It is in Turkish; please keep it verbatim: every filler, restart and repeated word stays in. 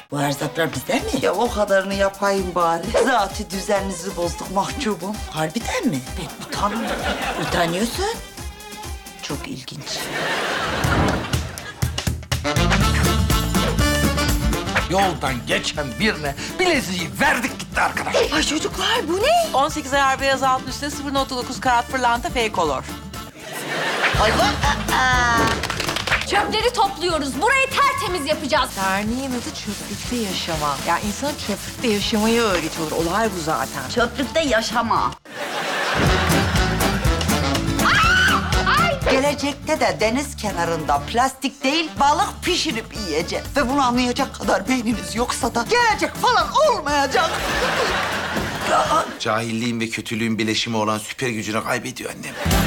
Bu erzaklar bizden mi? Ya o kadarını yapayım bari. Zaten düzeninizi bozduk mahcubum. Harbiden mi? Ben utanmıyorum. Utanıyorsun. Çok ilginç. Yoldan geçen birine bileziği verdik gitti arkadaş. Ay çocuklar bu ne? on sekiz ayar beyaz altın üstüne sıfır nokta dokuz karat pırlanta fake color. Ay bak. Çöpleri topluyoruz. Burayı tertemiz yapacağız. Derneğin adı çöplükte yaşama. Ya insanın çöplükte yaşamayı öğretiyorlar. Olay bu zaten. Çöplükte yaşama. Gelecekte de deniz kenarında plastik değil balık pişirip yiyeceğiz. Ve bunu anlayacak kadar beyniniz yoksa da gelecek falan olmayacak. Cahilliğin ve kötülüğün bileşimi olan süper gücünü kaybediyor annem.